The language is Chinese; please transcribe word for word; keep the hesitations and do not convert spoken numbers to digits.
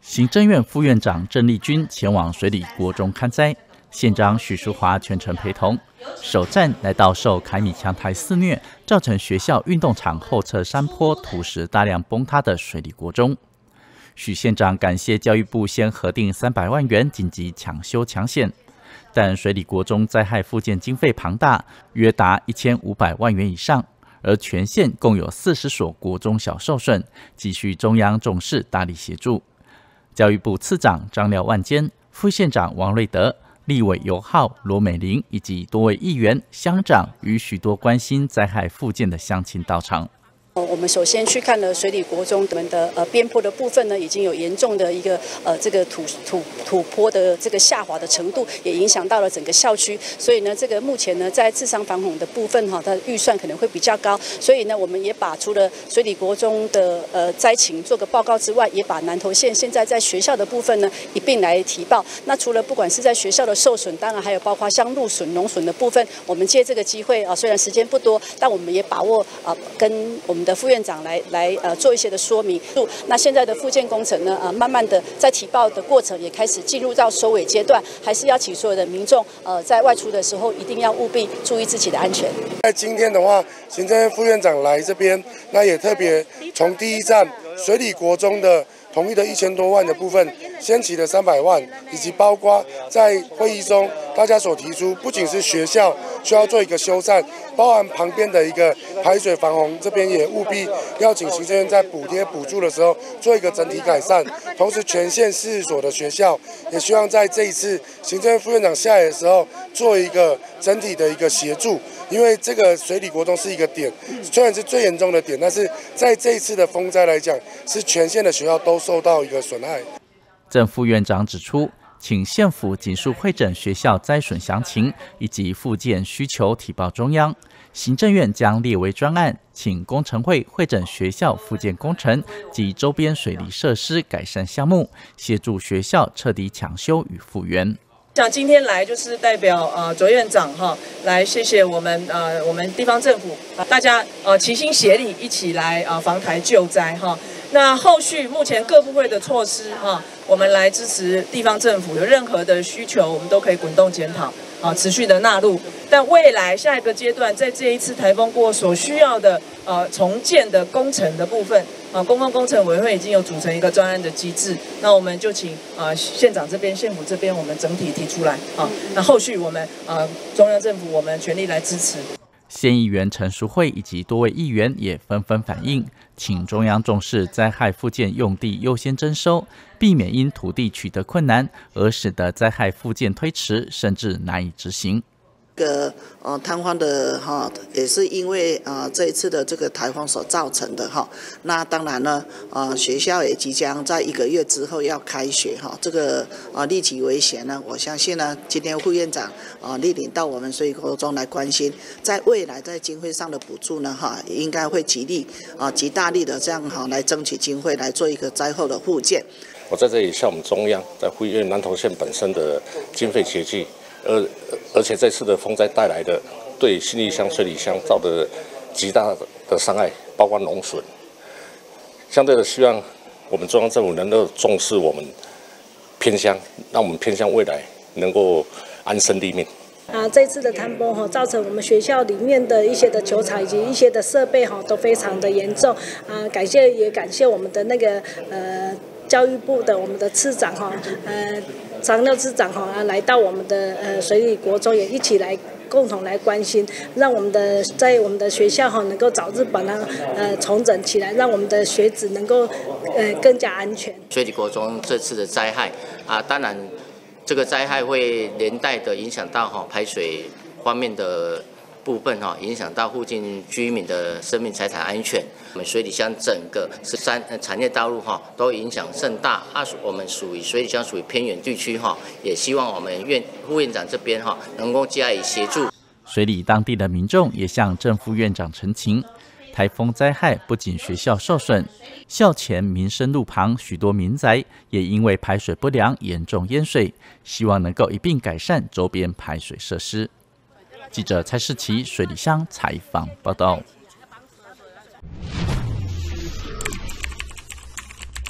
行政院副院长郑丽君前往水里国中勘灾，县长许淑华全程陪同。首站来到受凯米强台肆虐，造成学校运动场后侧山坡土石大量崩塌的水里国中。许县长感谢教育部先核定三百万元紧急抢修强线，但水里国中灾害复建经费庞大，约达一千五百万元以上。而全县共有四十所国中小受损，急需中央重视大力协助。教育部次长张廖万坚、副县长王瑞德、立委尤浩、罗美玲以及多位议员、乡长与许多关心灾害复建的乡亲到场。 我们首先去看了水里国中们的呃边坡的部分呢，已经有严重的一个呃这个土土土坡的这个下滑的程度，也影响到了整个校区。所以呢，这个目前呢在治伤防洪的部分哈，它的预算可能会比较高。所以呢，我们也把除了水里国中的呃灾情做个报告之外，也把南投县现在在学校的部分呢一并来提报。那除了不管是在学校的受损，当然还有包括像路损、农损的部分，我们借这个机会啊，虽然时间不多，但我们也把握啊跟我们的副院长来来呃做一些的说明。那现在的复建工程呢，呃慢慢的在提报的过程也开始进入到收尾阶段，还是要请所有的民众呃在外出的时候一定要务必注意自己的安全。 在今天的话，行政院副院长来这边，那也特别从第一站水里国中的同意的一千多万的部分，先起的三百万，以及包括在会议中大家所提出，不仅是学校需要做一个修缮，包含旁边的一个排水防洪，这边也务必要请行政院在补贴补助的时候做一个整体改善。同时，全县四十所的学校也希望在这一次行政院副院长下来的时候，做一个整体的一个协助。因为这个水里国中是一个点，虽然是最严重的点，但是在这一次的风灾来讲，是全县的学校都受到一个损害。 郑副院长指出，请县府尽速会诊学校灾损详情以及复建需求提报中央，行政院将列为专案，请工程会会诊学校复建工程及周边水利设施改善项目，协助学校彻底抢修与复原。 想今天来就是代表呃卓院长哈来谢谢我们呃我们地方政府大家呃齐心协力一起来呃防台救灾哈。那后续目前各部会的措施哈，我们来支持地方政府，有任何的需求我们都可以滚动检讨啊，持续的纳入。但未来下一个阶段，在这一次台风过所需要的呃重建的工程的部分啊，公共工程委员会已经有组成一个专案的机制，那我们就请啊县长这边、县府这边我们整体提出来啊，那后续我们啊中央政府我们全力来支持。 县议员陈淑慧以及多位议员也纷纷反映，请中央重视灾害复建用地优先征收，避免因土地取得困难而使得灾害复建推迟，甚至难以执行。 这个呃瘫痪的哈，也是因为呃这一次的这个台风所造成的哈。那当然呢，呃学校也即将在一个月之后要开学哈，这个呃立即为险呢，我相信呢，今天副院长啊莅临到我们水里国中来关心，在未来在经费上的补助呢哈，应该会极力啊极大力的这样哈来争取经费来做一个灾后的复建。 我在这里向我们中央在呼吁南投县本身的经费拮据。而而且这次的风灾带来的对信义乡、水里乡造的极大的伤害，包括农损，相对的希望我们中央政府能够重视我们偏乡，让我们偏乡未来能够安身立命。 啊，这次的坍崩哈，造成我们学校里面的一些的球场以及一些的设备哈都非常的严重啊，感谢也感谢我们的那个呃教育部的我们的次长哈呃。张廖次长哈来到我们的呃水里国中，也一起来共同来关心，让我们的在我们的学校哈能够早日把它呃重整起来，让我们的学子能够呃更加安全。 水里国中这次的灾害啊，当然这个灾害会连带的影响到哈排水方面的部分哈，影响到附近居民的生命财产安全。我们水里乡整个十三产业道路哈都影响甚大啊，我们属于水里乡属于偏远地区哈，也希望我们院副院长这边哈能够加以协助。 水里当地的民众也向郑副院长陈情，台风灾害不仅学校受损，校前民生路旁许多民宅也因为排水不良严重淹水，希望能够一并改善周边排水设施。记者蔡世奇水里乡采访报道。